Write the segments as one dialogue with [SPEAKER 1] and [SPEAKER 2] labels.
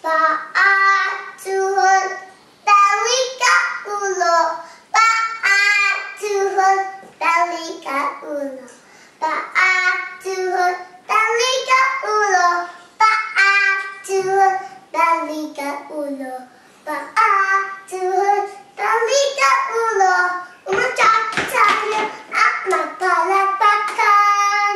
[SPEAKER 1] Paatuhon talika ulo. Paatuhon talika ulo. Paatuhon talika ulo. Paatuhon talika ulo. Paatuhon talika ulo. Umacak saya at magpalakpakan.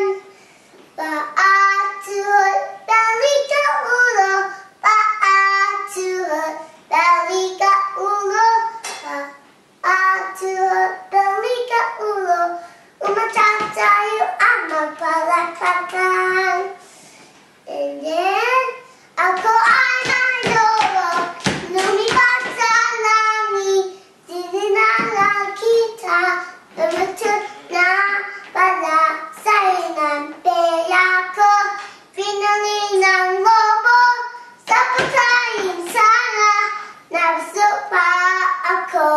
[SPEAKER 1] Paatuhon talika ulo. Paatuhon talika ulo. Paatuhon talika ulo. Umacak saya at magpalakpakan. And then ako ay nalolo, lumipat sa langit, di na nakita, lumatod na pala sa inang pera ko. Pinali ng lobo sa pagkain sana, nabusog pa ako.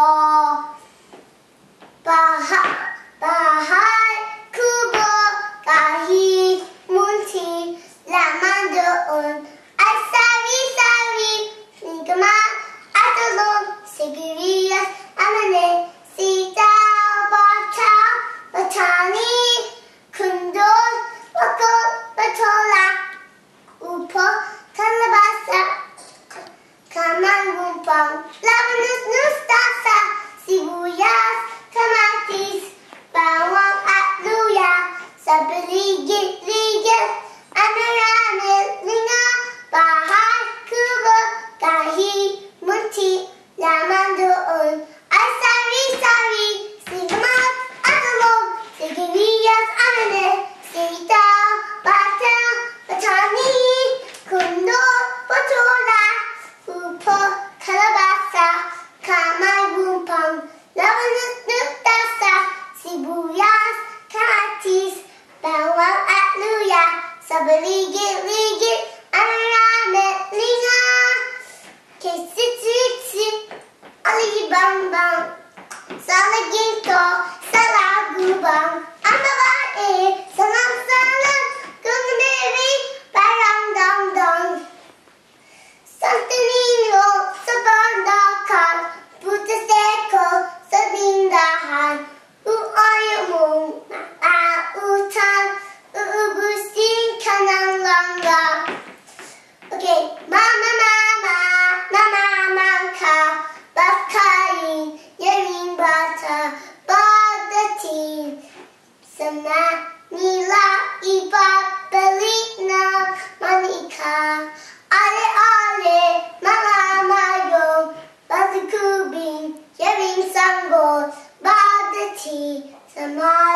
[SPEAKER 1] Bahay, kubo, kahit munti, laman doon ay sari-sari, sigama at talong, sigarilyas, amane, sitaw, bataw, batani, kundol, bakot, patola, upo, kalabasa, kamalumpang, labanos, mustasa, sibuyas, kamatis, bawang at luya, sa paligid-ligid, ang maraming linga, bahay, kubo, kahit munti, laman doon ay sari-sari, sigamat at talong, sigarilyas, amane, sitaw, bataw, batani, kundol, patola, upo, kalabasa, kamalumpang, labanos, mustasa, sibuyas, kamatis, bawang at luya, sa paligid-ligid, ang maraming linga. Kisit-sit-sit, alibang-bang, sa laginto, sa lagubang, ang babae, salang-salang, kung baby, parang dong-dong. Santa Niño, sa bandakan, putas deko, sa tindahan, ayaw mong maautan, uubusin ka ng langga. Okay, mama, ka, pagkain, yaring bata, pagdating, sana nila ipapalik na manika. Ale-ale, mga mayong, pagkubing, yaring sanggol, pagdating, sa